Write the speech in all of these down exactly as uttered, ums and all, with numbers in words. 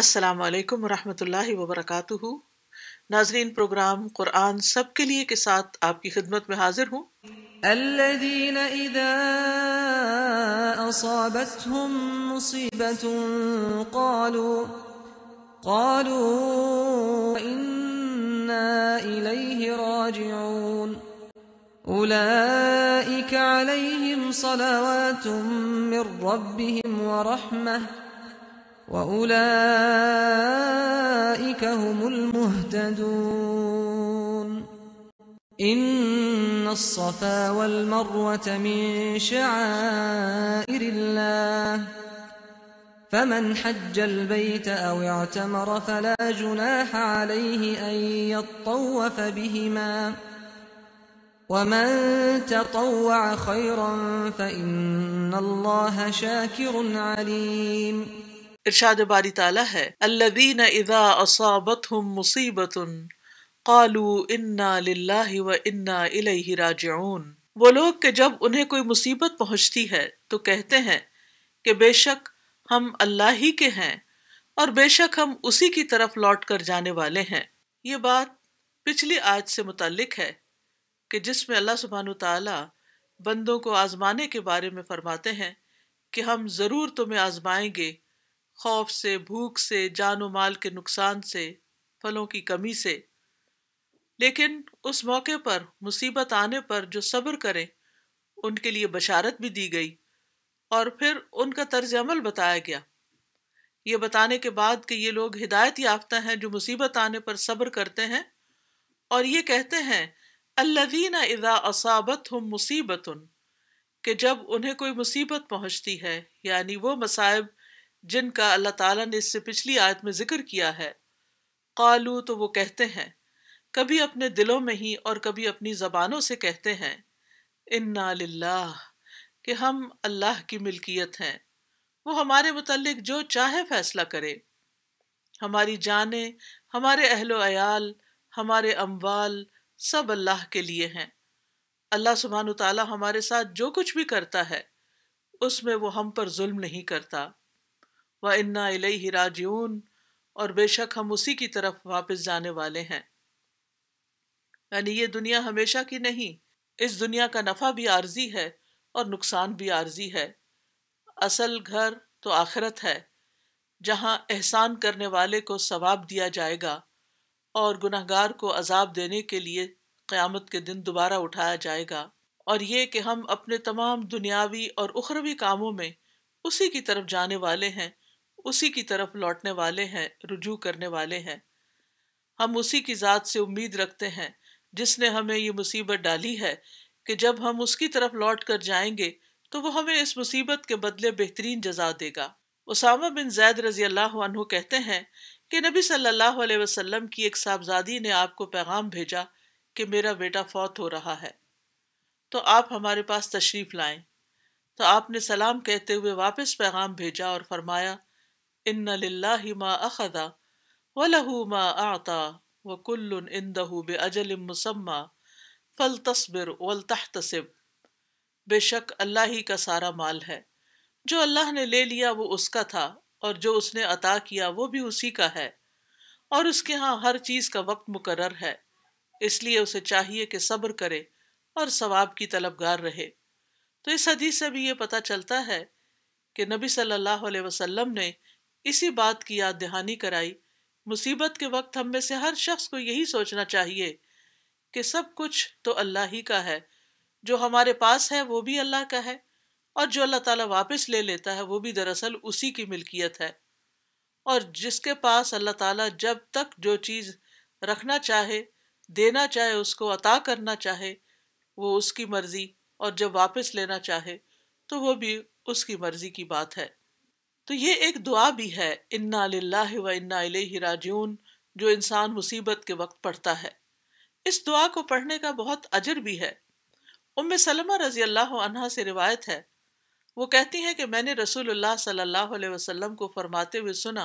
अस्सलाम वालेकुम वरहमतुल्लाहि वबरकातुहू। नाजरीन, प्रोग्राम कुरान सब के लिए के साथ आपकी खिदमत में हाजिर हूँ। الذين إذا أصابتهم مصيبة قالوا قالوا إنا إليه راجعون أولئك عليهم صلوات من ربهم ورحمة وأولئك هم المهتدون إن الصفا والمروة من شعائر الله فمن حج البيت أو اعتمر فلا جناح عليه أن يطوف بهما ومن تطوع خيرا فإن الله شاكر عليم۔ ارشاد باری تعالیٰ ہے الذین اذا اصابتهم مصیبۃ قالوا انا للہ و انا الیہ راجعون، وہ لوگ کہ جب انہیں کوئی مصیبت پہنچتی ہے تو کہتے ہیں کہ بے شک ہم اللہ ہی کے ہیں اور بے شک ہم اسی کی طرف لوٹ کر جانے والے ہیں۔ یہ بات پچھلی آیت سے متعلق ہے کہ جس میں اللہ سبحانہ تعالیٰ بندوں کو آزمانے کے بارے میں فرماتے ہیں کہ ہم ضرور تمہیں آزمائیں گے، خوف سے، بھوک سے، جان و مال کے نقصان سے، پھلوں کی کمی سے، لیکن اس موقع پر مصیبت آنے پر جو صبر کریں ان کے لیے بشارت بھی دی گئی، اور پھر ان کا طرز عمل بتایا گیا، یہ بتانے کے بعد کہ یہ لوگ ہدایت یافتہ ہیں جو مصیبت آنے پر صبر کرتے ہیں، اور یہ کہتے ہیں الذین اذا اصابتہم مصیبۃ، کہ جب انہیں کوئی مصیبت پہنچتی ہے، یعنی وہ مصائب جن کا اللہ تعالیٰ نے اس سے پچھلی آیت میں ذکر کیا ہے، قالو تو وہ کہتے ہیں، کبھی اپنے دلوں میں ہی اور کبھی اپنی زبانوں سے کہتے ہیں انا للہ، کہ ہم اللہ کی ملکیت ہیں، وہ ہمارے متعلق جو چاہے فیصلہ کرے، ہماری جانیں، ہمارے اہل و عیال، ہمارے اموال سب اللہ کے لیے ہیں۔ اللہ سبحانہ تعالیٰ ہمارے ساتھ جو کچھ بھی کرتا ہے اس میں وہ ہم پر ظلم نہیں کرتا۔ وَإِنَّا إِلَيْهِ رَاجِعُونَ، اور بے شک ہم اسی کی طرف واپس جانے والے ہیں۔ یعنی یہ دنیا ہمیشہ کی نہیں، اس دنیا کا نفع بھی عارضی ہے اور نقصان بھی عارضی ہے۔ اصل گھر تو آخرت ہے، جہاں احسان کرنے والے کو ثواب دیا جائے گا اور گنہگار کو عذاب دینے کے لیے قیامت کے دن دوبارہ اٹھایا جائے گا، اور یہ کہ ہم اپنے تمام دنیاوی اور اخروی کاموں میں اسی کی طرف جانے والے ہیں، اسی کی طرف لوٹنے والے ہیں، رجوع کرنے والے ہیں۔ ہم اسی کی ذات سے امید رکھتے ہیں جس نے ہمیں یہ مصیبت ڈالی ہے کہ جب ہم اس کی طرف لوٹ کر جائیں گے تو وہ ہمیں اس مصیبت کے بدلے بہترین جزا دے گا۔ اسامہ بن زید رضی اللہ عنہ کہتے ہیں کہ نبی صلی اللہ علیہ وسلم کی ایک صاحبزادی نے آپ کو پیغام بھیجا کہ میرا بیٹا فوت ہو رہا ہے، تو آپ ہمارے پاس تشریف لائیں۔ تو آپ نے سلام کہتے ہوئے واپس پیغام بھیجا اور فرمایا ان للہ ما اخذ وَلَهُ مَا أَعْطَى وَكُلٌّ عِندَهُ بِأَجَلٍ مُّسَمًّى فَلْتَصْبِرْ وَلْتَحْتَسِبْ، بے شک اللہ ہی کا سارا مال ہے، جو اللہ نے لے لیا وہ اس کا تھا، اور جو اس نے عطا کیا وہ بھی اسی کا ہے، اور اس کے ہاں ہر چیز کا وقت مقرر ہے، اس لیے اسے چاہیے کہ صبر کرے اور ثواب کی طلبگار رہے۔ تو اس حدیث سے بھی یہ پتہ چلتا ہے کہ نبی صلی اللہ علیہ وسلم نے اسی بات کی یاد دہانی کرائی۔ مصیبت کے وقت ہم میں سے ہر شخص کو یہی سوچنا چاہیے کہ سب کچھ تو اللہ ہی کا ہے، جو ہمارے پاس ہے وہ بھی اللہ کا ہے، اور جو اللہ تعالیٰ واپس لے لیتا ہے وہ بھی دراصل اسی کی ملکیت ہے، اور جس کے پاس اللہ تعالیٰ جب تک جو چیز رکھنا چاہے، دینا چاہے، اس کو عطا کرنا چاہے وہ اس کی مرضی، اور جب واپس لینا چاہے تو وہ بھی اس کی مرضی کی بات ہے۔ تو یہ ایک دعا بھی ہے انا للہ و انا الیہ راجعون، جو انسان مصیبت کے وقت پڑھتا ہے۔ اس دعا کو پڑھنے کا بہت اجر بھی ہے۔ ام سلمہ رضی اللہ عنہا سے روایت ہے، وہ کہتی ہیں کہ میں نے رسول اللہ صلی اللہ علیہ وسلم کو فرماتے ہوئے سنا،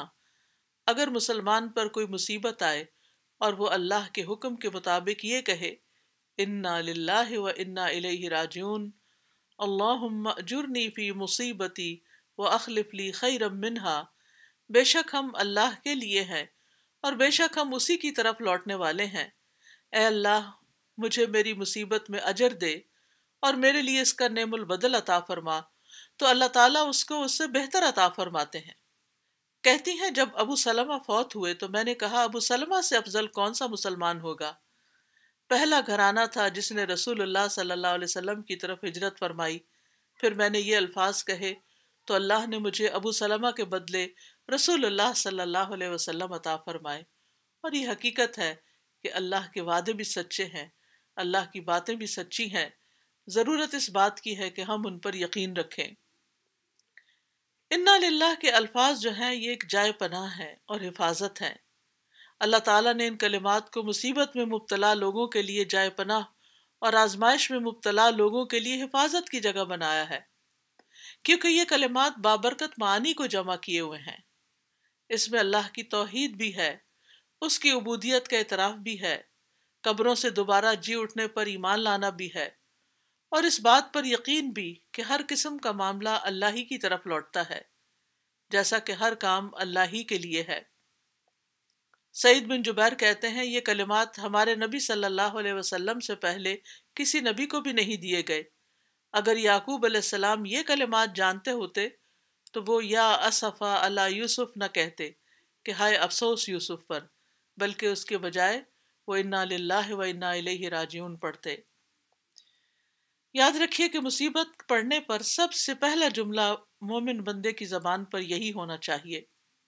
اگر مسلمان پر کوئی مصیبت آئے اور وہ اللہ کے حکم کے مطابق یہ کہے انا للہ و انا الیہ راجعون، اللہم اجرنی فی مصیبتی واخلف لی خیرا منہا، بے شک ہم اللہ کے لیے ہیں اور بے شک ہم اسی کی طرف لوٹنے والے ہیں۔ اے اللہ مجھے میری مصیبت میں اجر دے اور میرے لیے اس کا نعم البدل عطا فرما، تو اللہ تعالیٰ اس کو اس سے بہتر عطا فرماتے ہیں۔ کہتی ہیں جب ابو سلمہ فوت ہوئے تو میں نے کہا ابو سلمہ سے افضل کون سا مسلمان ہوگا؟ پہلا گھرانہ تھا جس نے رسول اللہ صلی اللہ علیہ وسلم کی طرف ہجرت فرمائی۔ پھر میں نے یہ الفاظ کہے تو اللہ نے مجھے ابو سلمہ کے بدلے رسول اللہ صلی اللہ علیہ وسلم عطا فرمائے۔ اور یہ حقیقت ہے کہ اللہ کے وعدے بھی سچے ہیں، اللہ کی باتیں بھی سچی ہیں، ضرورت اس بات کی ہے کہ ہم ان پر یقین رکھیں۔ انا للہ کے الفاظ جو ہیں یہ ایک جائے پناہ ہے اور حفاظت ہیں۔ اللہ تعالیٰ نے ان کلمات کو مصیبت میں مبتلا لوگوں کے لیے جائے پناہ اور آزمائش میں مبتلا لوگوں کے لیے حفاظت کی جگہ بنایا ہے، کیونکہ یہ کلمات بابرکت معانی کو جمع کیے ہوئے ہیں۔ اس میں اللہ کی توحید بھی ہے، اس کی عبودیت کا اعتراف بھی ہے، قبروں سے دوبارہ جی اٹھنے پر ایمان لانا بھی ہے، اور اس بات پر یقین بھی کہ ہر قسم کا معاملہ اللہ ہی کی طرف لوٹتا ہے، جیسا کہ ہر کام اللہ ہی کے لیے ہے۔ سعید بن جبیر کہتے ہیں یہ کلمات ہمارے نبی صلی اللہ علیہ وسلم سے پہلے کسی نبی کو بھی نہیں دیے گئے۔ اگر یعقوب علیہ السلام یہ کلمات جانتے ہوتے تو وہ یا اسفا علی یوسف نہ کہتے کہ ہائے افسوس یوسف پر، بلکہ اس کے بجائے وہ انا للہ و انا الیہ راجعون پڑھتے۔ یاد رکھیے کہ مصیبت پڑنے پر سب سے پہلا جملہ مومن بندے کی زبان پر یہی ہونا چاہیے،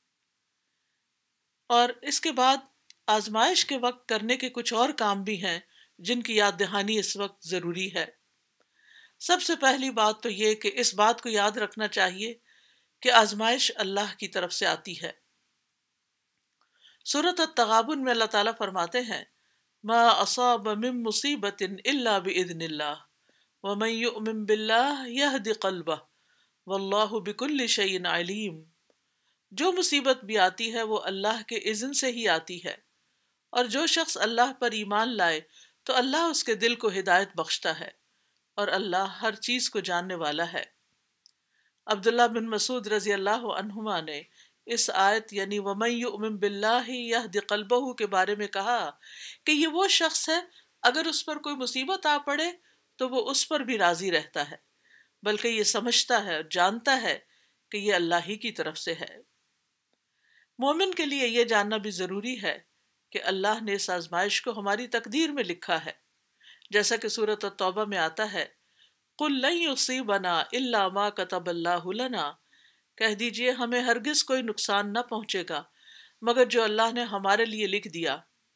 اور اس کے بعد آزمائش کے وقت کرنے کے کچھ اور کام بھی ہیں جن کی یاد دہانی اس وقت ضروری ہے۔ سب سے پہلی بات تو یہ کہ اس بات کو یاد رکھنا چاہیے کہ آزمائش اللہ کی طرف سے آتی ہے۔ سورۃ التغابن میں اللہ تعالیٰ فرماتے ہیں ما اصاب من مصیبت الا باذن اللہ ومن یؤمن باللہ یہد قلبہ واللہ بکل شیء علیم۔ جو مصیبت بھی آتی ہے وہ اللہ کے اذن سے ہی آتی ہے، اور جو شخص اللہ پر ایمان لائے تو اللہ اس کے دل کو ہدایت بخشتا ہے، اور اللہ ہر چیز کو جاننے والا ہے۔ عبداللہ بن مسعود رضی اللہ عنہما نے اس آیت یعنی وَمَن يُؤْمِن بِاللَّهِ يَهْدِ قَلْبَهُ کے بارے میں کہا کہ یہ وہ شخص ہے اگر اس پر کوئی مصیبت آ پڑے تو وہ اس پر بھی راضی رہتا ہے، بلکہ یہ سمجھتا ہے اور جانتا ہے کہ یہ اللہ ہی کی طرف سے ہے۔ مومن کے لیے یہ جاننا بھی ضروری ہے کہ اللہ نے اس آزمائش کو ہماری تقدیر میں لکھا ہے، جیسا کہ سورۃ التوبہ میں آتا ہے قُل لَن يُصِيبَنَا إِلَّا مَا كَتَبَ اللَّهُ لَنَا، کہہ دیجئے ہمیں ہرگز کوئی نقصان نہ پہنچے گا مگر جو اللہ نے ہمارے لیے لکھ دیا۔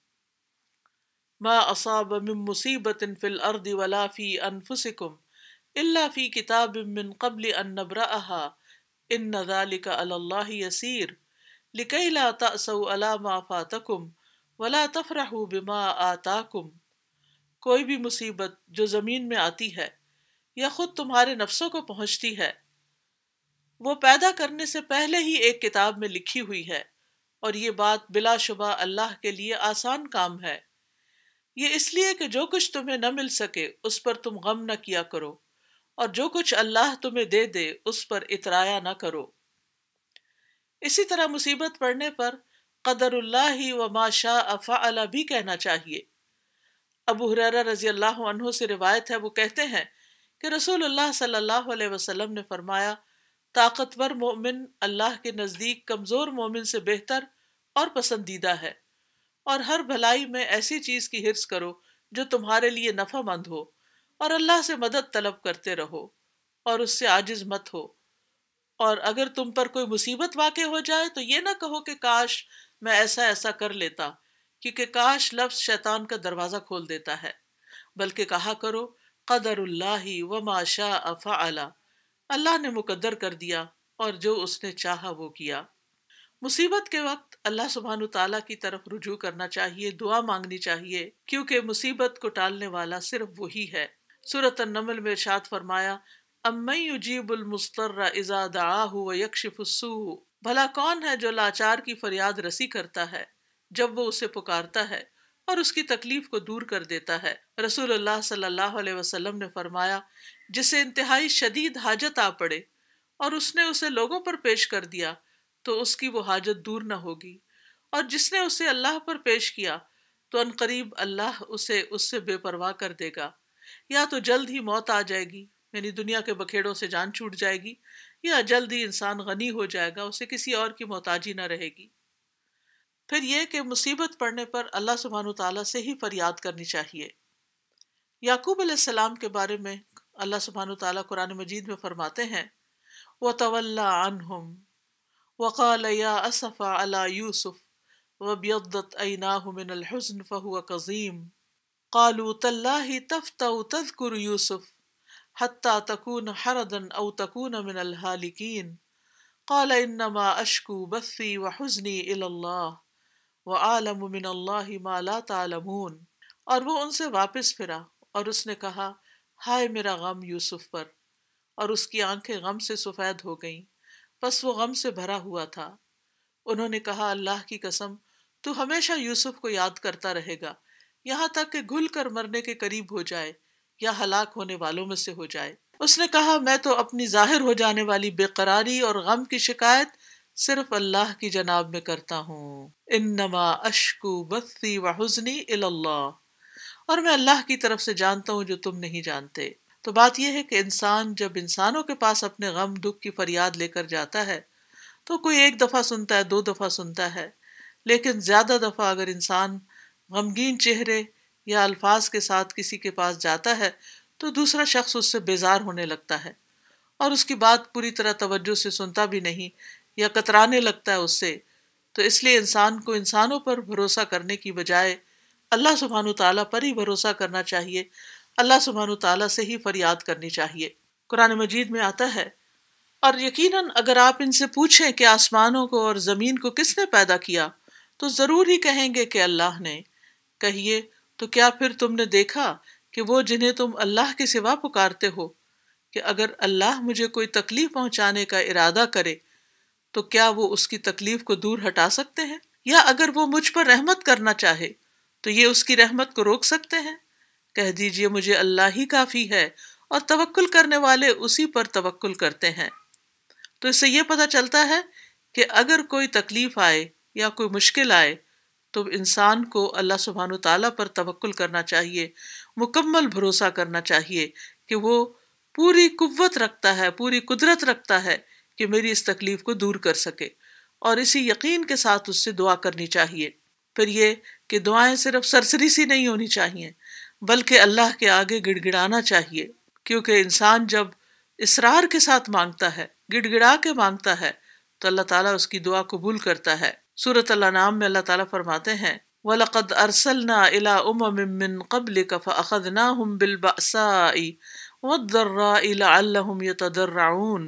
ما اصاب من مصیبت فی الارض ولا فی انفسکم الا فی کتاب من قبل ان نبرأها ان ذلک علی اللہ یسیر لکی لا تأسوا علی ما فاتکم ولا تفرحوا بما آتاکم۔ کوئی بھی مصیبت جو زمین میں آتی ہے یا خود تمہارے نفسوں کو پہنچتی ہے وہ پیدا کرنے سے پہلے ہی ایک کتاب میں لکھی ہوئی ہے، اور یہ بات بلا شبہ اللہ کے لیے آسان کام ہے۔ یہ اس لیے کہ جو کچھ تمہیں نہ مل سکے اس پر تم غم نہ کیا کرو، اور جو کچھ اللہ تمہیں دے دے اس پر اترایا نہ کرو۔ اسی طرح مصیبت پڑنے پر قدر اللہ وما شاء فعل بھی کہنا چاہیے۔ ابو ہریرہ رضی اللہ عنہ سے روایت ہے، وہ کہتے ہیں کہ رسول اللہ صلی اللہ علیہ وسلم نے فرمایا طاقتور مومن اللہ کے نزدیک کمزور مومن سے بہتر اور پسندیدہ ہے، اور ہر بھلائی میں ایسی چیز کی حرص کرو جو تمہارے لیے نفع مند ہو، اور اللہ سے مدد طلب کرتے رہو اور اس سے عاجز مت ہو۔ اور اگر تم پر کوئی مصیبت واقع ہو جائے تو یہ نہ کہو کہ کاش میں ایسا ایسا کر لیتا، کیونکہ کاش لفظ شیطان کا دروازہ کھول دیتا ہے، بلکہ کہا کرو قدر اللہ وما شاء فعل، اللہ نے مقدر کر دیا اور جو اس نے چاہا وہ کیا۔ مصیبت کے وقت اللہ سبحانہ تعالیٰ کی طرف رجوع کرنا چاہیے، دعا مانگنی چاہیے، کیونکہ مصیبت کو ٹالنے والا صرف وہی ہے۔ سورۃ النمل میں ارشاد فرمایا اَمَّن يُجِيبُ الْمُضْطَرَّ إِذَا دَعَاهُ وَيَكْشِفُ السُّوءَ، بھلا کون ہے جو لاچار کی فریاد رسی کرتا ہے جب وہ اسے پکارتا ہے اور اس کی تکلیف کو دور کر دیتا ہے۔ رسول اللہ صلی اللہ علیہ وسلم نے فرمایا جسے انتہائی شدید حاجت آ پڑے اور اس نے اسے لوگوں پر پیش کر دیا تو اس کی وہ حاجت دور نہ ہوگی، اور جس نے اسے اللہ پر پیش کیا تو ان قریب اللہ اسے اس سے بے پرواہ کر دے گا، یا تو جلد ہی موت آ جائے گی، یعنی دنیا کے بکھیڑوں سے جان چھوٹ جائے گی، یا جلد ہی انسان غنی ہو جائے گا، اسے کسی اور کی محتاجی نہ رہے گی۔ پھر یہ کہ مصیبت پڑنے پر اللہ سبحانہ وتعالیٰ سے ہی فریاد کرنی چاہیے۔ یعقوب علیہ السلام کے بارے میں اللہ سبحانہ وتعالیٰ قرآن مجید میں فرماتے ہیں وَتَوَلَّى عَنْهُمْ وَقَالَ يَا أَسَفَ عَلَى يُوسُفَ وَابْيَضَّتْ عَيْنَاهُ مِنَ الْحُزْنِ فَهُوَ كَظِيمٌ قَالُوا تَاللَّهِ تَفْتَأُ تَذْكُرُ يُوسُفَ حَتَّى تَكُونَ حَرَضًا أَوْ تَكُونَ مِنَ الْهَالِكِينَ قَالَ إِنَّمَا أَشْكُو بَثِّي وَحُزْنِي إِلَى اللَّهِ وَأَعْلَمُ مِنَ اللَّهِ مَا لَا تَعْلَمُونَ۔ اور وہ ان سے واپس پھرا اور اس نے کہا ہائے میرا غم یوسف پر، اور اس کی آنکھیں غم سے سفید ہو گئیں، بس وہ غم سے بھرا ہوا تھا۔ انہوں نے کہا اللہ کی قسم تو ہمیشہ یوسف کو یاد کرتا رہے گا یہاں تک کہ گھل کر مرنے کے قریب ہو جائے یا ہلاک ہونے والوں میں سے ہو جائے۔ اس نے کہا میں تو اپنی ظاہر ہو جانے والی بے قراری اور غم کی شکایت صرف اللہ کی جناب میں کرتا ہوں، انما اشکو بثی وحزنی الی اللہ، اور میں اللہ کی طرف سے جانتا ہوں جو تم نہیں جانتے۔ تو بات یہ ہے کہ انسان جب انسانوں کے پاس اپنے غم دکھ کی فریاد لے کر جاتا ہے تو کوئی ایک دفعہ سنتا ہے، دو دفعہ سنتا ہے، لیکن زیادہ دفعہ اگر انسان غمگین چہرے یا الفاظ کے ساتھ کسی کے پاس جاتا ہے تو دوسرا شخص اس سے بیزار ہونے لگتا ہے اور اس کی بات پوری طرح توجہ سے سنتا بھی نہیں یا کترانے لگتا ہے اس سے۔ تو اس لیے انسان کو انسانوں پر بھروسہ کرنے کی بجائے اللہ سبحانہ تعالیٰ پر ہی بھروسہ کرنا چاہیے، اللہ سبحانہ تعالیٰ سے ہی فریاد کرنی چاہیے۔ قرآن مجید میں آتا ہے اور یقیناً اگر آپ ان سے پوچھیں کہ آسمانوں کو اور زمین کو کس نے پیدا کیا تو ضرور ہی کہیں گے کہ اللہ نے۔ کہیے تو کیا پھر تم نے دیکھا کہ وہ جنہیں تم اللہ کے سوا پکارتے ہو، کہ اگر اللہ مجھے کوئی تکلیف پہنچانے کا ارادہ کرے تو کیا وہ اس کی تکلیف کو دور ہٹا سکتے ہیں؟ یا اگر وہ مجھ پر رحمت کرنا چاہے تو یہ اس کی رحمت کو روک سکتے ہیں؟ کہہ دیجئے مجھے اللہ ہی کافی ہے اور توکل کرنے والے اسی پر توکل کرتے ہیں۔ تو اس سے یہ پتہ چلتا ہے کہ اگر کوئی تکلیف آئے یا کوئی مشکل آئے تو انسان کو اللہ سبحانہ تعالیٰ پر توکل کرنا چاہیے، مکمل بھروسہ کرنا چاہیے کہ وہ پوری قوت رکھتا ہے، پوری قدرت رکھتا ہے کہ میری اس تکلیف کو دور کر سکے، اور اسی یقین کے ساتھ اس سے دعا کرنی چاہیے۔ پھر یہ کہ دعائیں صرف سرسری سی نہیں ہونی چاہیے بلکہ اللہ کے آگے گڑ گڑانا چاہیے، کیونکہ انسان جب اصرار کے ساتھ مانگتا ہے، گڑ گڑا کے مانگتا ہے تو اللہ تعالیٰ اس کی دعا قبول کرتا ہے۔ سورۃ الانعام میں اللہ تعالیٰ فرماتے ہیں وَلَقَدْ أَرْسَلْنَا إِلَىٰ أُمَمٍ مِّن قَبْلِكَ فَأَخَذْنَاهُمْ بِالْبَأْسَاءِ وَالضَّرَّاءِ لَعَلَّهُمْ يَتَضَرَّعُونَ،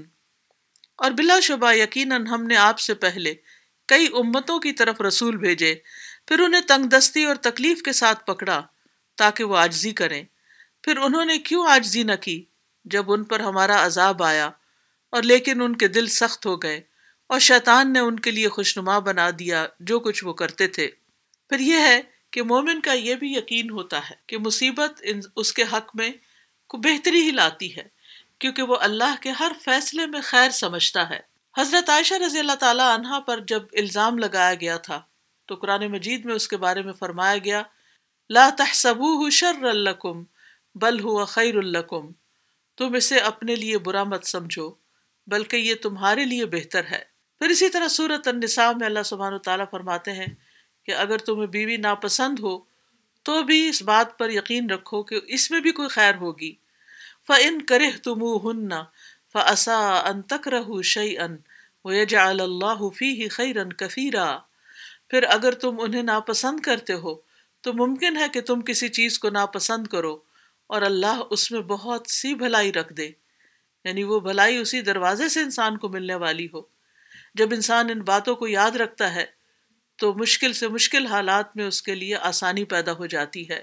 اور بلا شبہ یقیناً ہم نے آپ سے پہلے کئی امتوں کی طرف رسول بھیجے، پھر انہیں تنگ دستی اور تکلیف کے ساتھ پکڑا تاکہ وہ عاجزی کریں، پھر انہوں نے کیوں عاجزی نہ کی جب ان پر ہمارا عذاب آیا، اور لیکن ان کے دل سخت ہو گئے اور شیطان نے ان کے لیے خوشنما بنا دیا جو کچھ وہ کرتے تھے۔ پھر یہ ہے کہ مومن کا یہ بھی یقین ہوتا ہے کہ مصیبت اس کے حق میں کو بہتری ہی لاتی ہے، کیونکہ وہ اللہ کے ہر فیصلے میں خیر سمجھتا ہے۔ حضرت عائشہ رضی اللہ تعالی عنہا پر جب الزام لگایا گیا تھا تو قرآن مجید میں اس کے بارے میں فرمایا گیا لا تحسبوه شرا لکم بل هو خیر لکم، تم اسے اپنے لیے برا مت سمجھو بلکہ یہ تمہارے لیے بہتر ہے۔ پھر اسی طرح سورۃ النساء میں اللہ سبحانہ تعالیٰ فرماتے ہیں کہ اگر تمہیں بیوی ناپسند ہو تو بھی اس بات پر یقین رکھو کہ اس میں بھی کوئی خیر ہوگی۔ فَإِن كَرِهْتُمُوهُنَّ فَعَسَىٰ أَن تَكْرَهُوا شَيْئًا وَيَجْعَلَ اللَّهُ فِيهِ خَيْرًا كَثِيرًا، پھر اگر تم انہیں ناپسند کرتے ہو تو ممکن ہے کہ تم کسی چیز کو ناپسند کرو اور اللہ اس میں بہت سی بھلائی رکھ دے، یعنی وہ بھلائی اسی دروازے سے انسان کو ملنے والی ہو۔ جب انسان ان باتوں کو یاد رکھتا ہے تو مشکل سے مشکل حالات میں اس کے لیے آسانی پیدا ہو جاتی ہے،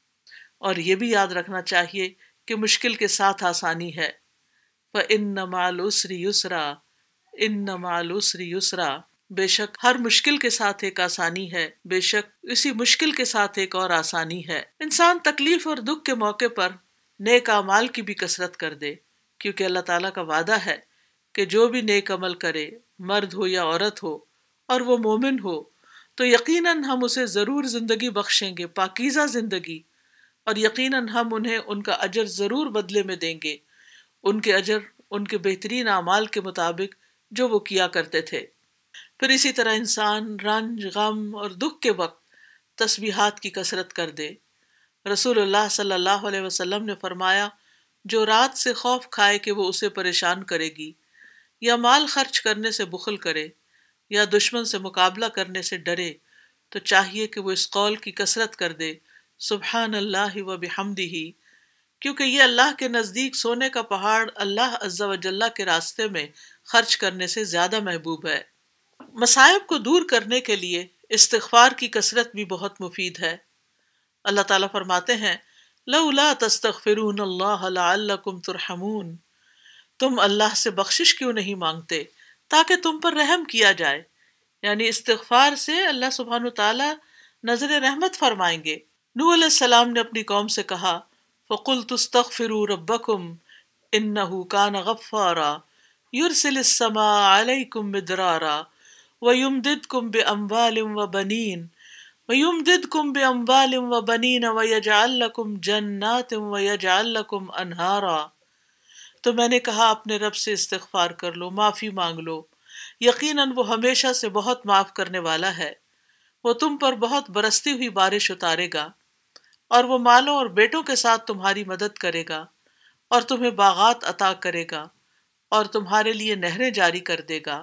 اور یہ بھی یاد رکھنا چاہیے کہ مشکل کے ساتھ آسانی ہے۔ فَإِنَّ مَعَ الْعُسْرِ يُسْرًا، إِنَّ مَعَ الْعُسْرِ يُسْرًا، بے شک ہر مشکل کے ساتھ ایک آسانی ہے، بے شک اسی مشکل کے ساتھ ایک اور آسانی ہے۔ انسان تکلیف اور دکھ کے موقع پر نیک اعمال کی بھی کثرت کر دے، کیونکہ اللہ تعالیٰ کا وعدہ ہے کہ جو بھی نیک عمل کرے مرد ہو یا عورت ہو، اور وہ مومن ہو، تو یقیناً ہم اسے ضرور زندگی بخشیں گے، پاکیزہ زندگی، اور یقیناً ہم انہیں ان کا اجر ضرور بدلے میں دیں گے، ان کے اجر ان کے بہترین اعمال کے مطابق جو وہ کیا کرتے تھے۔ پھر اسی طرح انسان رنج، غم اور دکھ کے وقت تسبیحات کی کثرت کر دے۔ رسول اللہ صلی اللہ علیہ وسلم نے فرمایا، جو رات سے خوف کھائے کہ وہ اسے پریشان کرے گی، یا مال خرچ کرنے سے بخل کرے، یا دشمن سے مقابلہ کرنے سے ڈرے، تو چاہیے کہ وہ اس قول کی کثرت کر دے، سبحان اللہ و بحمدہ، کیونکہ یہ اللہ کے نزدیک سونے کا پہاڑ اللہ عز و جل کے راستے میں خرچ کرنے سے زیادہ محبوب ہے۔ مصائب کو دور کرنے کے لیے استغفار کی کثرت بھی بہت مفید ہے۔ اللہ تعالیٰ فرماتے ہیں، لولا تستغفرون اللہ لعلکم ترحمون، تم اللہ سے بخشش کیوں نہیں مانگتے تاکہ تم پر رحم کیا جائے، یعنی استغفار سے اللہ سبحانہ تعالیٰ نظر رحمت فرمائیں گے۔ نوح علیہ السلام نے اپنی قوم سے کہا، فَقُلْتُ اسْتَغْفِرُوا رَبَّكُمْ إِنَّهُ كَانَ غَفَّارًا يُرْسِلِ السَّمَاءَ عَلَيْكُمْ مِدْرَارًا وَيُمْدِدْكُمْ بِأَمْوَالٍ وَبَنِينَ وَيُمْدِدْكُمْ بِأَمْوَالٍ وَبَنِينَ وَيَجْعَلْ لَكُمْ جَنَّاتٍ وَيَجْعَلْ لَكُمْ أَنْهَارًا۔ تو میں نے کہا اپنے رب سے استغفار کر لو، معافی مانگ لو، یقیناً وہ ہمیشہ سے بہت معاف کرنے والا ہے، وہ تم پر بہت برستی ہوئی بارش اتارے گا، اور وہ مالوں اور بیٹوں کے ساتھ تمہاری مدد کرے گا، اور تمہیں باغات عطا کرے گا، اور تمہارے لیے نہریں جاری کر دے گا۔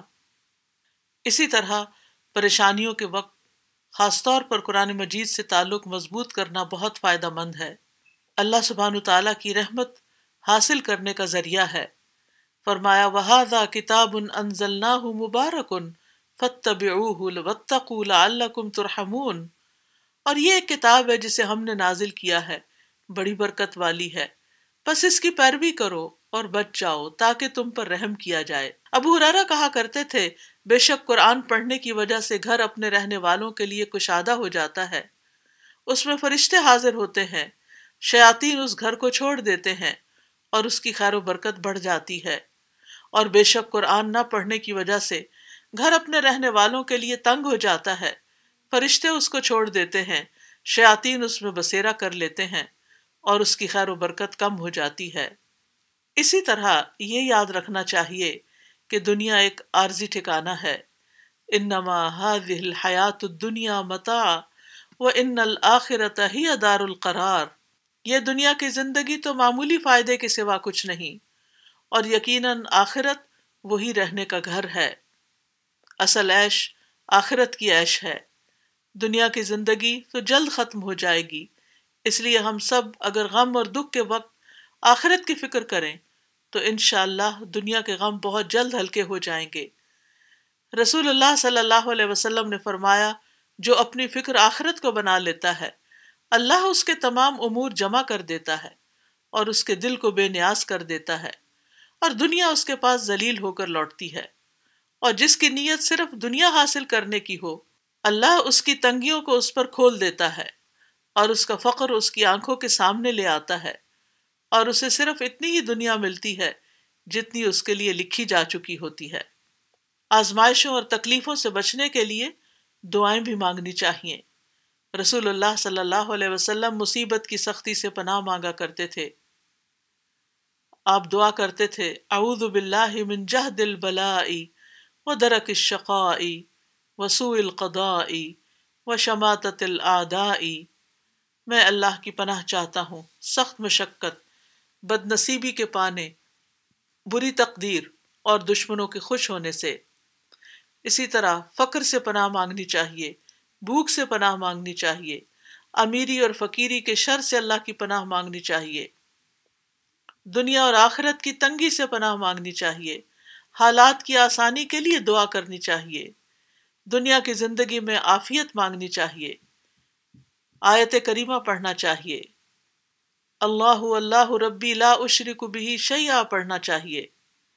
اسی طرح پریشانیوں کے وقت خاص طور پر قرآن مجید سے تعلق مضبوط کرنا بہت فائدہ مند ہے، اللہ سبحانہ تعالیٰ کی رحمت حاصل کرنے کا ذریعہ ہے۔ فرمایا، وَهَذَا كِتَابٌ أَنزَلْنَاهُ مُبَارَكٌ فَاتَّبِعُوهُ وَاتَّقُوا لَعَلَّكُمْ تُرْحَمُونَ، اور یہ ایک کتاب ہے جسے ہم نے نازل کیا ہے، بڑی برکت والی ہے، بس اس کی پیروی کرو اور بچ جاؤ تاکہ تم پر رحم کیا جائے۔ ابو ہریرہ کہا کرتے تھے، بے شک قرآن پڑھنے کی وجہ سے گھر اپنے رہنے والوں کے لیے کشادہ ہو جاتا ہے، اس میں فرشتے حاضر ہوتے ہیں، شیاطین اس گھر کو چھوڑ دیتے ہیں اور اس کی خیر و برکت بڑھ جاتی ہے، اور بے شک قرآن نہ پڑھنے کی وجہ سے گھر اپنے رہنے والوں کے لیے تنگ ہو جاتا ہے، فرشتے اس کو چھوڑ دیتے ہیں، شیاطین اس میں بسیرا کر لیتے ہیں اور اس کی خیر و برکت کم ہو جاتی ہے۔ اسی طرح یہ یاد رکھنا چاہیے کہ دنیا ایک عارضی ٹھکانہ ہے، انما هذه الحیات الدنیا متاع وان الآخرۃ ہی دار القرار، یہ دنیا کی زندگی تو معمولی فائدے کے سوا کچھ نہیں، اور یقیناً آخرت وہی رہنے کا گھر ہے۔ اصل عیش آخرت کی عیش ہے، دنیا کی زندگی تو جلد ختم ہو جائے گی، اس لیے ہم سب اگر غم اور دکھ کے وقت آخرت کی فکر کریں تو انشاءاللہ دنیا کے غم بہت جلد ہلکے ہو جائیں گے۔ رسول اللہ صلی اللہ علیہ وسلم نے فرمایا، جو اپنی فکر آخرت کو بنا لیتا ہے، اللہ اس کے تمام امور جمع کر دیتا ہے اور اس کے دل کو بے نیاز کر دیتا ہے، اور دنیا اس کے پاس ذلیل ہو کر لوٹتی ہے۔ اور جس کی نیت صرف دنیا حاصل کرنے کی ہو، اللہ اس کی تنگیوں کو اس پر کھول دیتا ہے، اور اس کا فقر اس کی آنکھوں کے سامنے لے آتا ہے، اور اسے صرف اتنی ہی دنیا ملتی ہے جتنی اس کے لیے لکھی جا چکی ہوتی ہے۔ آزمائشوں اور تکلیفوں سے بچنے کے لیے دعائیں بھی مانگنی چاہیے۔ رسول اللہ صلی اللہ علیہ وسلم مصیبت کی سختی سے پناہ مانگا کرتے تھے، آپ دعا کرتے تھے، اعوذ باللہ من جہد البلاء ودرک الشقاء وسوء القضاء وشماتت الاعداء، میں اللہ کی پناہ چاہتا ہوں سخت مشقت، بد نصیبی کے پانے، بری تقدیر اور دشمنوں کے خوش ہونے سے۔ اسی طرح فقر سے پناہ مانگنی چاہیے، بھوک سے پناہ مانگنی چاہیے، امیری اور فقیری کے شر سے اللہ کی پناہ مانگنی چاہیے، دنیا اور آخرت کی تنگی سے پناہ مانگنی چاہیے، حالات کی آسانی کے لیے دعا کرنی چاہیے، دنیا کی زندگی میں عافیت مانگنی چاہیے، آیت کریمہ پڑھنا چاہیے، اللہ اللہ ربی لا اشرک بہ شیئا پڑھنا چاہیے۔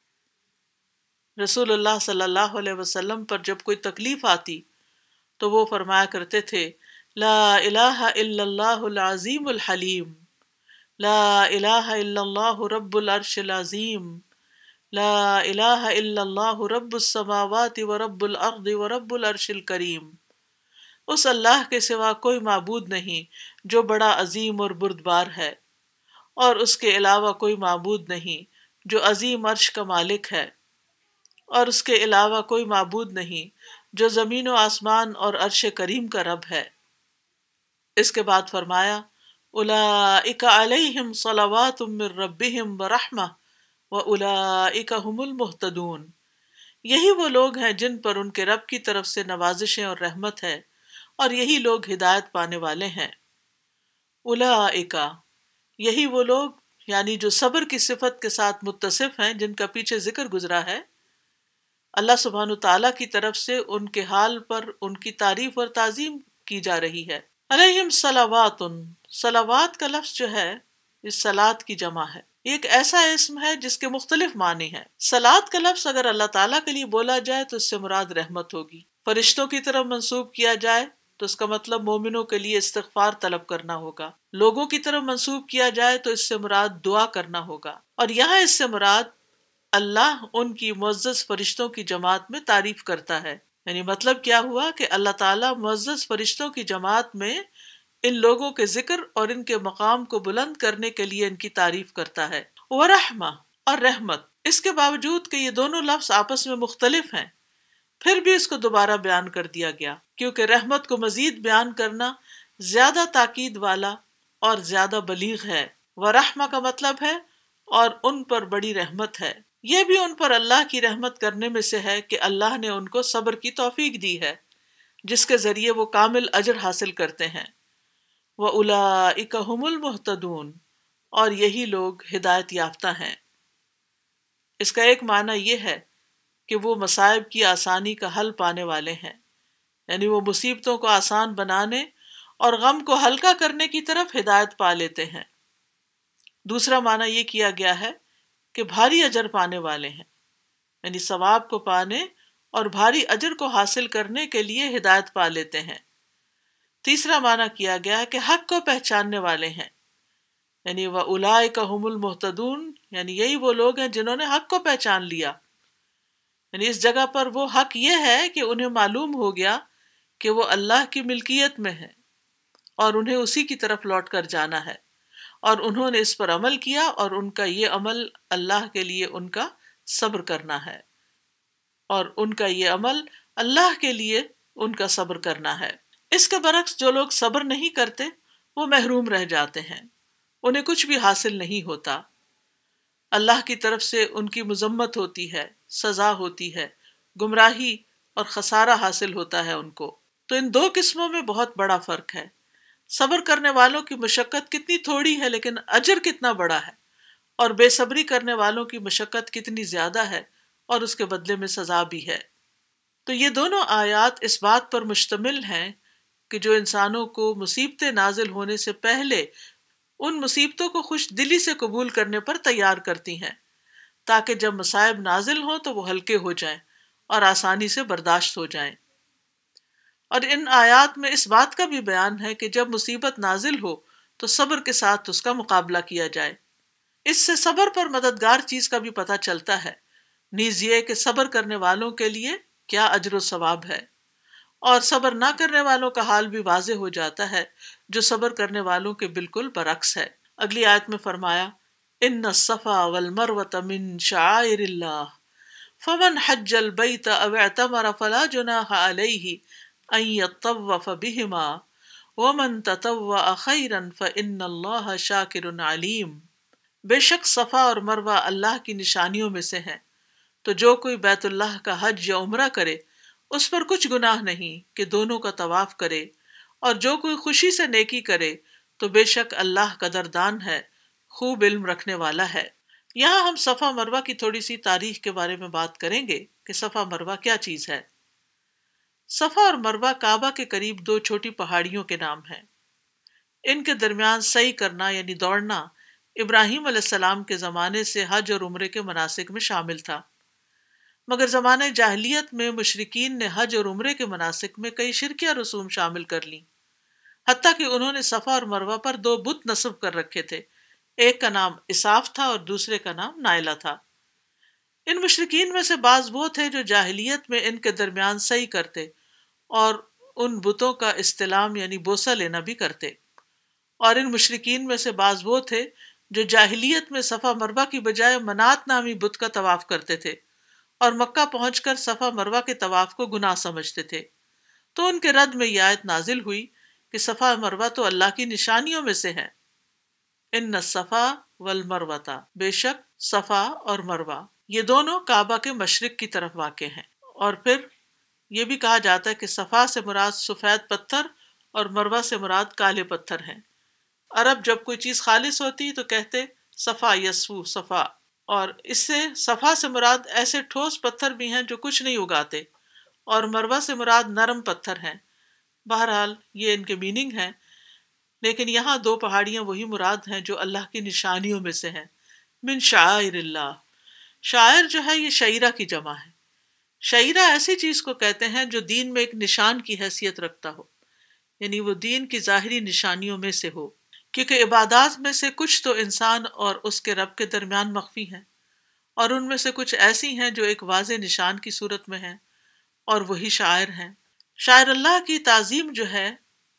رسول اللہ صلی اللہ علیہ وسلم پر جب کوئی تکلیف آتی تو وہ فرمایا کرتے تھے، لا الہ الا اللہ العظیم الحلیم، لا الہ الا اللہ رب العرش العظیم، لا الہ الا اللہ رب السماوات و رب الارض و رب العرش الکریم، اس اللہ کے سوا کوئی معبود نہیں جو بڑا عظیم اور بردبار ہے، اور اس کے علاوہ کوئی معبود نہیں جو عظیم عرش کا مالک ہے، اور اس کے علاوہ کوئی معبود نہیں جو زمین و آسمان اور عرش کریم کا رب ہے۔ اس کے بعد فرمایا اولئک علیہم صلوات من ربہم ورحمہ واولئک هم المہتدون، یہی وہ لوگ ہیں جن پر ان کے رب کی طرف سے نوازشیں اور رحمت ہے، اور یہی لوگ ہدایت پانے والے ہیں۔ اولئک، یہی وہ لوگ یعنی جو صبر کی صفت کے ساتھ متصف ہیں، جن کا پیچھے ذکر گزرا ہے، اللہ سبحانہ تعالیٰ کی طرف سے ان کے حال پر ان کی تعریف اور تعظیم کی جا رہی ہے۔ علیہم صلوات، صلوات کا لفظ جو ہے اس صلات کی جمع ہے، یہ ایک ایسا اسم ہے جس کے مختلف معنی ہیں۔ صلات کا لفظ اگر اللہ تعالیٰ کے لیے بولا جائے تو اس سے مراد رحمت ہوگی، فرشتوں کی طرف منسوب کیا جائے تو اس کا مطلب مومنوں کے لیے استغفار طلب کرنا ہوگا، لوگوں کی طرف منسوب کیا جائے تو اس سے مراد دعا کرنا ہوگا، اور یہاں اس سے مراد اللہ ان کی معزز فرشتوں کی جماعت میں تعریف کرتا ہے۔ یعنی مطلب کیا ہوا کہ اللہ تعالیٰ معزز فرشتوں کی جماعت میں ان لوگوں کے ذکر اور ان کے مقام کو بلند کرنے کے لیے ان کی تعریف کرتا ہے۔ ورحمہ، اور رحمت، اس کے باوجود کہ یہ دونوں لفظ آپس میں مختلف ہیں پھر بھی اس کو دوبارہ بیان کر دیا گیا، کیونکہ رحمت کو مزید بیان کرنا زیادہ تاکید والا اور زیادہ بلیغ ہے۔ ورحمہ کا مطلب ہے اور ان پر بڑی رحمت ہے، یہ بھی ان پر اللہ کی رحمت کرنے میں سے ہے کہ اللہ نے ان کو صبر کی توفیق دی ہے، جس کے ذریعے وہ کامل اجر حاصل کرتے ہیں۔ وَأُولَئِكَ هُمُ الْمُهْتَدُونَ، اور یہی لوگ ہدایت یافتہ ہیں۔ اس کا ایک معنی یہ ہے کہ وہ مصائب کی آسانی کا حل پانے والے ہیں، یعنی وہ مصیبتوں کو آسان بنانے اور غم کو ہلکا کرنے کی طرف ہدایت پا لیتے ہیں۔ دوسرا معنی یہ کیا گیا ہے کہ بھاری اجر پانے والے ہیں، یعنی ثواب کو پانے اور بھاری اجر کو حاصل کرنے کے لیے ہدایت پا لیتے ہیں۔ تیسرا معنی کیا گیا ہے کہ حق کو پہچاننے والے ہیں، یعنی وَأُولَئِكَ هُمُ الْمُهْتَدُونَ، یعنی یہی وہ لوگ ہیں جنہوں نے حق کو پہچان لیا۔ یعنی اس جگہ پر وہ حق یہ ہے کہ انہیں معلوم ہو گیا کہ وہ اللہ کی ملکیت میں ہے اور انہیں اسی کی طرف لوٹ کر جانا ہے، اور انہوں نے اس پر عمل کیا، اور ان کا یہ عمل اللہ کے لیے ان کا صبر کرنا ہے، اور ان کا یہ عمل اللہ کے لیے ان کا صبر کرنا ہے۔ اس کے برعکس جو لوگ صبر نہیں کرتے وہ محروم رہ جاتے ہیں، انہیں کچھ بھی حاصل نہیں ہوتا، اللہ کی طرف سے ان کی مذمت ہوتی ہے، سزا ہوتی ہے، گمراہی اور خسارہ حاصل ہوتا ہے ان کو۔ تو ان دو قسموں میں بہت بڑا فرق ہے۔ صبر کرنے والوں کی مشقت کتنی تھوڑی ہے لیکن اجر کتنا بڑا ہے، اور بے صبری کرنے والوں کی مشقت کتنی زیادہ ہے اور اس کے بدلے میں سزا بھی ہے۔ تو یہ دونوں آیات اس بات پر مشتمل ہیں کہ جو انسانوں کو مصیبتیں نازل ہونے سے پہلے ان مصیبتوں کو خوش دلی سے قبول کرنے پر تیار کرتی ہیں، تاکہ جب مصائب نازل ہوں تو وہ ہلکے ہو جائیں اور آسانی سے برداشت ہو جائیں۔ اور ان آیات میں اس بات کا بھی بیان ہے کہ جب مصیبت نازل ہو تو صبر کے ساتھ اس کا مقابلہ کیا جائے۔ اس سے صبر پر مددگار چیز کا بھی پتہ چلتا ہے، نیز یہ کہ صبر کرنے والوں کے لیے کیا اجر و ثواب ہے، اور صبر نہ کرنے والوں کا حال بھی واضح ہو جاتا ہے جو صبر کرنے والوں کے بالکل برعکس ہے۔ اگلی آیت میں فرمایا ان الصفا والمروة من شعائر اللہ فمن حج البیت او اعتمر فلا جناح علیہ ان یطوف بہما ومن تطوع خیرا فان اللہ شاکر علیم۔ بے شک صفا اور مروہ اللہ کی نشانیوں میں سے ہیں، تو جو کوئی بیت اللہ کا حج یا عمرہ کرے اس پر کچھ گناہ نہیں کہ دونوں کا طواف کرے، اور جو کوئی خوشی سے نیکی کرے تو بے شک اللہ قدردان ہے، خوب علم رکھنے والا ہے۔ یہاں ہم صفا مروہ کی تھوڑی سی تاریخ کے بارے میں بات کریں گے کہ صفا مروہ کیا چیز ہے۔ صفا اور مروہ کعبہ کے قریب دو چھوٹی پہاڑیوں کے نام ہیں۔ ان کے درمیان سعی کرنا یعنی دوڑنا ابراہیم علیہ السلام کے زمانے سے حج اور عمرے کے مناسک میں شامل تھا، مگر زمانہ جاہلیت میں مشرکین نے حج اور عمرے کے مناسک میں کئی شرکیہ رسوم شامل کر لیں، حتیٰ کہ انہوں نے صفا اور مروہ پر دو بت نصب کر رکھے تھے، ایک کا نام اساف تھا اور دوسرے کا نام نائلہ تھا۔ ان مشرکین میں سے بعض وہ تھے جو جاہلیت میں ان کے درمیان سعی کرتے اور ان بتوں کا استلام یعنی بوسہ لینا بھی کرتے، اور ان مشرکین میں سے بعض وہ تھے جو جاہلیت میں صفا مروہ کی بجائے منات نامی بت کا طواف کرتے تھے اور مکہ پہنچ کر صفا مروہ کے طواف کو گناہ سمجھتے تھے۔ تو ان کے رد میں یہ آیت نازل ہوئی کہ صفا مروہ تو اللہ کی نشانیوں میں سے ہے، ان الصفا والمروہ، بے شک صفا اور مروہ یہ دونوں کعبہ کے مشرق کی طرف واقع ہیں۔ اور پھر یہ بھی کہا جاتا ہے کہ صفا سے مراد سفید پتھر اور مروہ سے مراد کالے پتھر ہیں۔ عرب جب کوئی چیز خالص ہوتی تو کہتے صفا یسفو صفا، اور اس سے صفا سے مراد ایسے ٹھوس پتھر بھی ہیں جو کچھ نہیں اگاتے، اور مروہ سے مراد نرم پتھر ہیں۔ بہرحال یہ ان کے میننگ ہیں، لیکن یہاں دو پہاڑیاں وہی مراد ہیں جو اللہ کی نشانیوں میں سے ہیں۔ من شعائر اللہ، شاعر جو ہے یہ شعیرہ کی جمع ہے۔ شعیرہ ایسی چیز کو کہتے ہیں جو دین میں ایک نشان کی حیثیت رکھتا ہو، یعنی وہ دین کی ظاہری نشانیوں میں سے ہو، کیونکہ عبادات میں سے کچھ تو انسان اور اس کے رب کے درمیان مخفی ہیں، اور ان میں سے کچھ ایسی ہیں جو ایک واضح نشان کی صورت میں ہیں، اور وہی شاعر ہیں۔ شاعر اللہ کی تعظیم جو ہے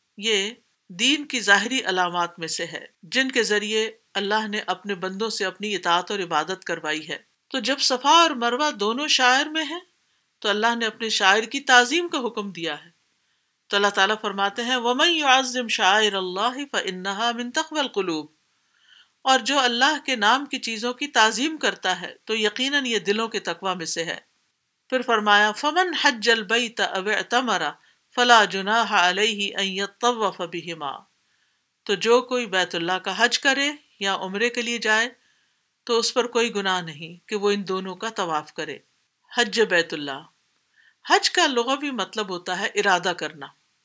یہ دین کی ظاہری علامات میں سے ہے، جن کے ذریعے اللہ نے اپنے بندوں سے اپنی اطاعت اور عبادت کروائی ہے۔ تو جب صفا اور مروہ دونوں شاعر میں ہیں تو اللہ نے اپنے شاعر کی تعظیم کا حکم دیا ہے۔ تو اللہ تعالیٰ فرماتے ہیں وَمَن يُعَظِّمْ شَعَائِرَ اللَّهِ فَإِنَّهَا مِن تَقْوَى الْقُلُوبِ، اور جو اللہ کے نام کی چیزوں کی تعظیم کرتا ہے تو یقیناً یہ دلوں کے تقوی میں سے ہے۔ پھر فرمایا فَمَن حَجَّ الْبَيْتَ أَوِ اعْتَمَرَ فَلَا جُنَاحَ عَلَيْهِ أَن يَطَّوَّفَ بِهِمَا، تو جو کوئی بیت اللہ کا حج کرے یا عمرے کے لیے جائے تو اس پر کوئی گناہ نہیں کہ وہ ان دونوں کا طواف کرے۔ حج بیت اللہ، حج کا لغوی مطلب ہوتا ہے ارادہ کرنا،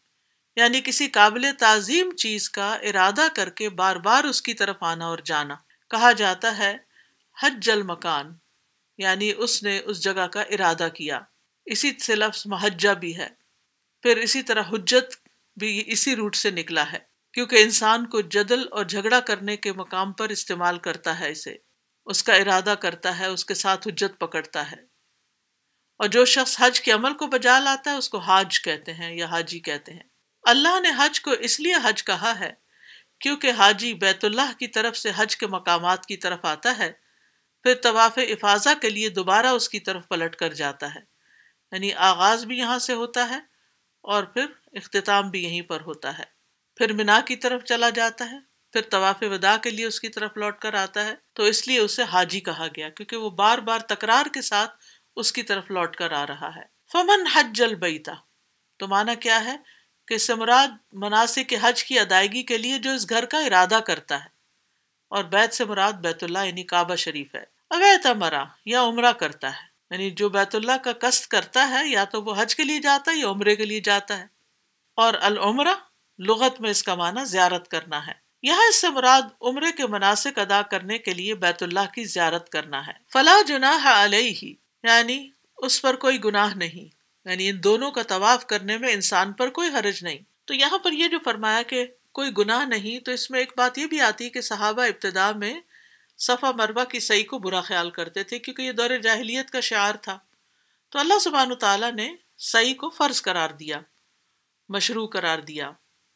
یعنی کسی قابل تعظیم چیز کا ارادہ کر کے بار بار اس کی طرف آنا اور جانا۔ کہا جاتا ہے حج المکان، یعنی اس نے اس جگہ کا ارادہ کیا، اسی سے لفظ محجہ بھی ہے۔ پھر اسی طرح حجت بھی اسی روٹ سے نکلا ہے، کیونکہ انسان کو جدل اور جھگڑا کرنے کے مقام پر استعمال کرتا ہے، اسے اس کا ارادہ کرتا ہے، اس کے ساتھ حجت پکڑتا ہے۔ اور جو شخص حج کے عمل کو بجا لاتا ہے اس کو حاج کہتے ہیں یا حاجی کہتے ہیں۔ اللہ نے حج کو اس لیے حج کہا ہے کیونکہ حاجی بیت اللہ کی طرف سے حج کے مقامات کی طرف آتا ہے، پھر طواف افاضہ کے لیے دوبارہ اس کی طرف پلٹ کر جاتا ہے، یعنی آغاز بھی یہاں سے ہوتا ہے اور پھر اختتام بھی یہیں پر ہوتا ہے، پھر منا کی طرف چلا جاتا ہے، پھر طواف وداع کے لیے اس کی طرف لوٹ کر آتا ہے، تو اس لیے اسے حاجی کہا گیا کیونکہ وہ بار بار تکرار کے ساتھ اس کی طرف لوٹ کر آ رہا ہے۔ فمن حج البیت، تو معنی کیا ہے کہ اس سے مراد مناسک کے حج کی ادائیگی کے لیے جو اس گھر کا ارادہ کرتا ہے، اور بیت سے مراد بیت اللہ یعنی کعبہ شریف ہے۔ اعتمرا، یا عمرہ کرتا ہے، یعنی جو بیت اللہ کا قصد کرتا ہے یا تو وہ حج کے لیے جاتا ہے یا عمرے کے لیے جاتا ہے۔ اور العمرہ لغت میں اس کا معنی زیارت کرنا ہے، یہاں اس سے مراد عمرے کے مناسک ادا کرنے کے لیے بیت اللہ کی زیارت کرنا ہے۔ فلا جناح علیہ، یعنی اس پر کوئی گناہ نہیں، یعنی ان دونوں کا طواف کرنے میں انسان پر کوئی حرج نہیں۔ تو یہاں پر یہ جو فرمایا کہ کوئی گناہ نہیں، تو اس میں ایک بات یہ بھی آتی ہے کہ صحابہ ابتدا میں صفا مروہ کی سعی کو برا خیال کرتے تھے کیونکہ یہ دور جاہلیت کا شعار تھا، تو اللہ سبحانہ تعالیٰ نے سعی کو فرض قرار دیا، مشروع قرار دیا،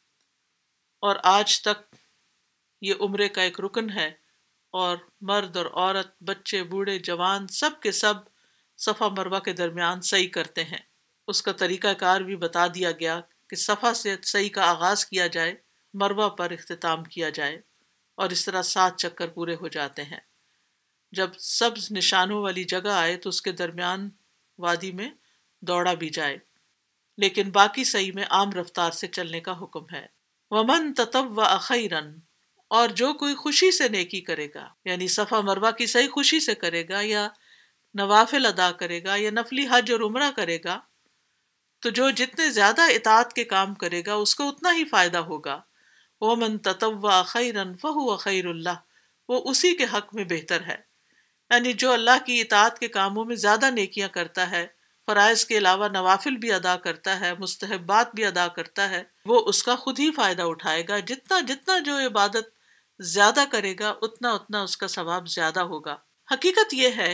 اور آج تک یہ عمرے کا ایک رکن ہے، اور مرد اور عورت، بچے، بوڑھے، جوان، سب کے سب صفا مروہ کے درمیان سعی کرتے ہیں۔ اس کا طریقہ کار بھی بتا دیا گیا کہ صفا سے سعی کا آغاز کیا جائے، مروہ پر اختتام کیا جائے، اور اس طرح سات چکر پورے ہو جاتے ہیں۔ جب سبز نشانوں والی جگہ آئے تو اس کے درمیان وادی میں دوڑا بھی جائے، لیکن باقی سعی میں عام رفتار سے چلنے کا حکم ہے۔ وَمَن تَطَوَّعَ خَيْرًا، اور جو کوئی خوشی سے نیکی کرے گا، یعنی صفا مروہ کی سعی خوشی سے کرے گا یا نوافل ادا کرے گا یا نفلی حج اور عمرہ کرے گا، تو جو جتنے زیادہ اطاعت کے کام کرے گا اس کو اتنا ہی فائدہ ہوگا۔ وَمَن تَطَوَّعَ خَيْرًا فَهُوَ خَيْرٌ لَهُ، وہ اسی کے حق میں بہتر ہے، یعنی جو اللہ کی اطاعت کے کاموں میں زیادہ نیکیاں کرتا ہے، فرائض کے علاوہ نوافل بھی ادا کرتا ہے، مستحبات بھی ادا کرتا ہے، وہ اس کا خود ہی فائدہ اٹھائے گا۔ جتنا جتنا جو عبادت زیادہ کرے گا اتنا اتنا اس کا ثواب زیادہ ہوگا۔ حقیقت یہ ہے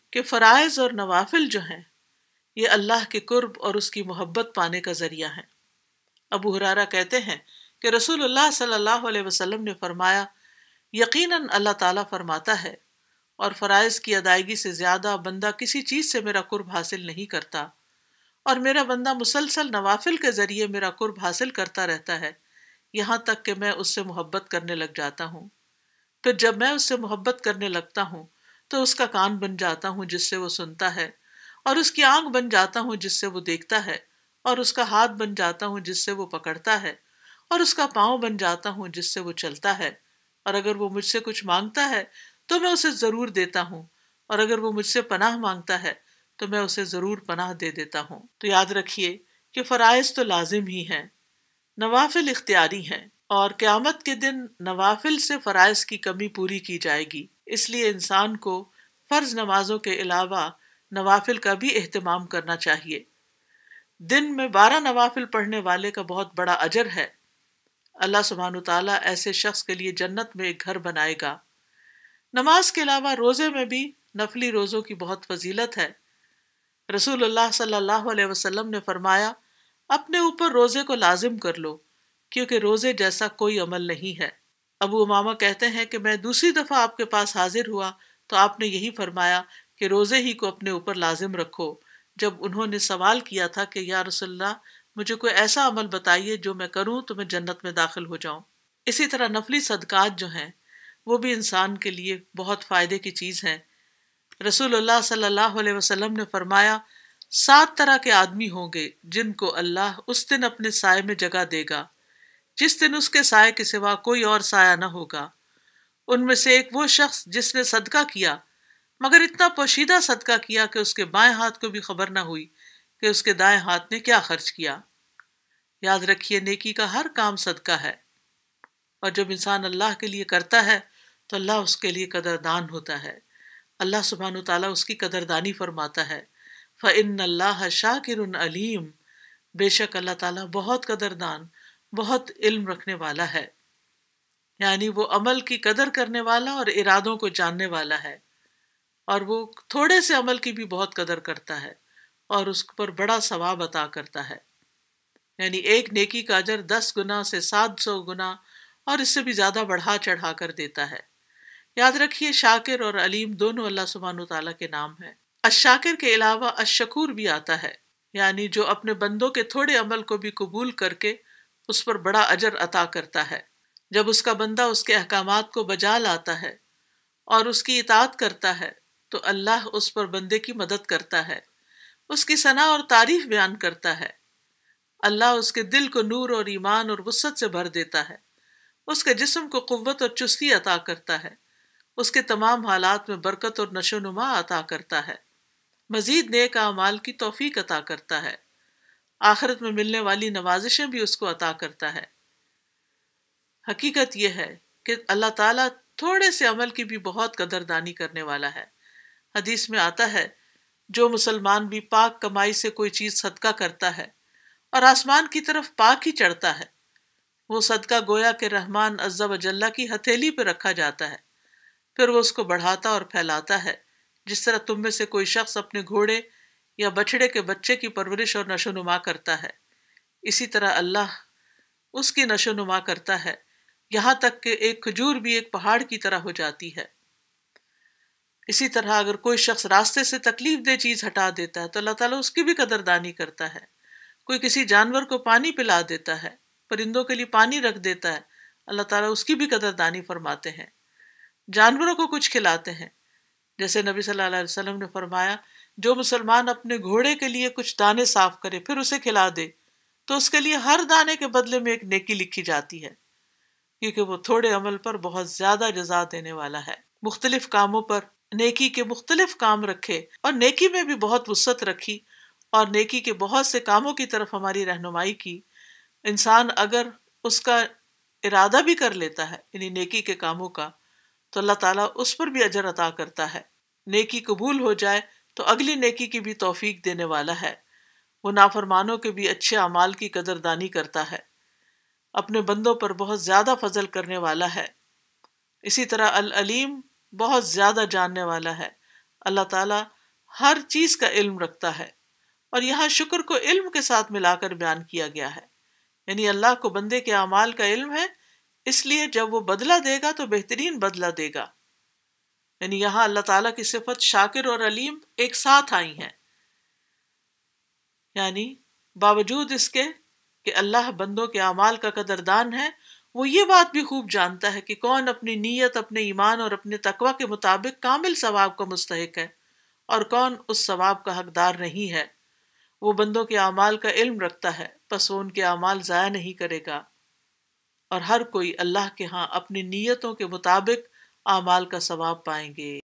کہ فرائض اور نوافل جو ہیں یہ اللہ کے قرب اور اس کی محبت پانے کا ذریعہ ہیں۔ ابو ہریرہ کہتے ہیں کہ رسول اللہ صلی اللہ علیہ وسلم نے فرمایا، یقیناً اللہ تعالیٰ فرماتا ہے، اور فرائض کی ادائیگی سے زیادہ بندہ کسی چیز سے میرا قرب حاصل نہیں کرتا، اور میرا بندہ مسلسل نوافل کے ذریعے میرا قرب حاصل کرتا رہتا ہے یہاں تک کہ میں اس سے محبت کرنے لگ جاتا ہوں۔ پھر جب میں اس سے محبت کرنے لگتا ہوں تو اس کا کان بن جاتا ہوں جس سے وہ سنتا ہے، اور اس کی آنکھ بن جاتا ہوں جس سے وہ دیکھتا ہے، اور اس کا ہاتھ بن جاتا ہوں جس سے وہ پکڑتا ہے، اور اس کا پاؤں بن جاتا ہوں جس سے وہ چلتا ہے، اور اگر وہ مجھ سے کچھ مانگتا ہے تو میں اسے ضرور دیتا ہوں، اور اگر وہ مجھ سے پناہ مانگتا ہے تو میں اسے ضرور پناہ دے دیتا ہوں۔ تو یاد رکھیے کہ فرائض تو لازم ہی ہیں، نوافل اختیاری ہیں، اور قیامت کے دن نوافل سے فرائض کی کمی پوری کی جائے گی۔ اس لیے انسان کو فرض نمازوں کے علاوہ نوافل کا بھی اہتمام کرنا چاہیے۔ دن میں بارہ نوافل پڑھنے والے کا بہت بڑا اجر ہے۔ اللہ سبحانہ تعالیٰ ایسے شخص کے لیے جنت میں ایک گھر بنائے گا۔ نماز کے علاوہ روزے میں بھی نفلی روزوں کی بہت فضیلت ہے۔ رسول اللہ صلی اللہ علیہ وسلم نے فرمایا، اپنے اوپر روزے کو لازم کر لو، کیونکہ روزے جیسا کوئی عمل نہیں ہے۔ ابو امامہ کہتے ہیں کہ میں دوسری دفعہ آپ کے پاس حاضر ہوا تو آپ نے یہی فرمایا کہ روزے ہی کو اپنے اوپر لازم رکھو۔ جب انہوں نے سوال کیا تھا کہ یا رسول اللہ مجھے کوئی ایسا عمل بتائیے جو میں کروں تو میں جنت میں داخل ہو جاؤں۔ اسی طرح نفلی صدقات جو ہیں وہ بھی انسان کے لیے بہت فائدے کی چیز ہیں۔ رسول اللہ صلی اللہ علیہ وسلم نے فرمایا، سات طرح کے آدمی ہوں گے جن کو اللہ اس دن اپنے سائے میں جگہ دے گا جس دن اس کے سائے کے سوا کوئی اور سایہ نہ ہوگا۔ ان میں سے ایک وہ شخص جس نے صدقہ کیا مگر اتنا پوشیدہ صدقہ کیا کہ اس کے بائیں ہاتھ کو بھی خبر نہ ہوئی کہ اس کے دائیں ہاتھ نے کیا خرچ کیا۔ یاد رکھیے نیکی کا ہر کام صدقہ ہے، اور جب انسان اللہ کے لیے کرتا ہے تو اللہ اس کے لیے قدردان ہوتا ہے۔ اللہ سبحانہ تعالیٰ اس کی قدردانی فرماتا ہے، فَإِنَّ اللَّهَ شَاكِرٌ عَلِيمٌ، بے شک اللہ تعالیٰ بہت قدردان، بہت علم رکھنے والا ہے، یعنی وہ عمل کی قدر کرنے والا اور ارادوں کو جاننے والا ہے، اور وہ تھوڑے سے عمل کی بھی بہت قدر کرتا ہے اور اس پر بڑا ثواب عطا کرتا ہے۔ یعنی ایک نیکی کا اجر دس گنا سے سات سو گنا اور اس سے بھی زیادہ بڑھا چڑھا کر دیتا ہے۔ یاد رکھیے شاکر اور علیم دونوں اللہ سبحانہ تعالیٰ کے نام ہیں۔ الشاکر کے علاوہ الشکور بھی آتا ہے، یعنی جو اپنے بندوں کے تھوڑے عمل کو بھی قبول کر کے اس پر بڑا اجر عطا کرتا ہے۔ جب اس کا بندہ اس کے احکامات کو بجا لاتا ہے اور اس کی اطاعت کرتا ہے تو اللہ اس پر بندے کی مدد کرتا ہے، اس کی ثنا اور تعریف بیان کرتا ہے۔ اللہ اس کے دل کو نور اور ایمان اور وسعت سے بھر دیتا ہے، اس کے جسم کو قوت اور چستی عطا کرتا ہے، اس کے تمام حالات میں برکت اور نشو و نما عطا کرتا ہے، مزید نیک اعمال کی توفیق عطا کرتا ہے، آخرت میں ملنے والی نوازشیں بھی اس کو عطا کرتا ہے۔ حقیقت یہ ہے کہ اللہ تعالیٰ تھوڑے سے عمل کی بھی بہت قدردانی کرنے والا ہے۔ حدیث میں آتا ہے، جو مسلمان بھی پاک کمائی سے کوئی چیز صدقہ کرتا ہے اور آسمان کی طرف پاک ہی چڑھتا ہے، وہ صدقہ گویا کہ رحمان عز و جل کی ہتھیلی پہ رکھا جاتا ہے، پھر وہ اس کو بڑھاتا اور پھیلاتا ہے، جس طرح تم میں سے کوئی شخص اپنے گھوڑے یا بچھڑے کے بچے کی پرورش اور نشو نما کرتا ہے، اسی طرح اللہ اس کی نشو نما کرتا ہے، یہاں تک کہ ایک کھجور بھی ایک پہاڑ کی طرح ہو جاتی ہے۔ اسی طرح اگر کوئی شخص راستے سے تکلیف دہ چیز ہٹا دیتا ہے تو اللہ تعالیٰ اس کی بھی قدردانی کرتا ہے۔ کوئی کسی جانور کو پانی پلا دیتا ہے، پرندوں کے لیے پانی رکھ دیتا ہے، اللہ تعالیٰ اس کی بھی قدردانی فرماتے ہیں۔ جانوروں کو کچھ کھلاتے ہیں، جیسے نبی صلی اللہ علیہ وسلم نے فرمایا، جو مسلمان اپنے گھوڑے کے لیے کچھ دانے صاف کرے پھر اسے کھلا دے تو اس کے لیے ہر دانے کے بدلے میں ایک نیکی لکھی جاتی ہے، کیونکہ وہ تھوڑے عمل پر بہت زیادہ جزا دینے والا ہے۔ مختلف کاموں پر نیکی کے مختلف کام رکھے اور نیکی میں بھی بہت وسعت رکھی اور نیکی کے بہت سے کاموں کی طرف ہماری رہنمائی کی۔ انسان اگر اس کا ارادہ بھی کر لیتا ہے یعنی نیکی کے کاموں کا تو اللہ تعالیٰ اس پر بھی اجر عطا کرتا ہے۔ نیکی قبول ہو جائے تو اگلی نیکی کی بھی توفیق دینے والا ہے۔ وہ نافرمانوں کے بھی اچھے اعمال کی قدردانی کرتا ہے، اپنے بندوں پر بہت زیادہ فضل کرنے والا ہے۔ اسی طرح العلیم بہت زیادہ جاننے والا ہے۔ اللہ تعالیٰ ہر چیز کا علم رکھتا ہے، اور یہاں شکر کو علم کے ساتھ ملا کر بیان کیا گیا ہے، یعنی اللہ کو بندے کے اعمال کا علم ہے، اس لیے جب وہ بدلہ دے گا تو بہترین بدلہ دے گا۔ یعنی یہاں اللہ تعالیٰ کی صفت شاکر اور علیم ایک ساتھ آئی ہیں، یعنی باوجود اس کے کہ اللہ بندوں کے اعمال کا قدردان ہے، وہ یہ بات بھی خوب جانتا ہے کہ کون اپنی نیت، اپنے ایمان اور اپنے تقوی کے مطابق کامل ثواب کا مستحق ہے اور کون اس ثواب کا حقدار نہیں ہے۔ وہ بندوں کے اعمال کا علم رکھتا ہے، پس وہ ان کے اعمال ضائع نہیں کرے گا، اور ہر کوئی اللہ کے ہاں اپنی نیتوں کے مطابق اعمال کا ثواب پائیں گے۔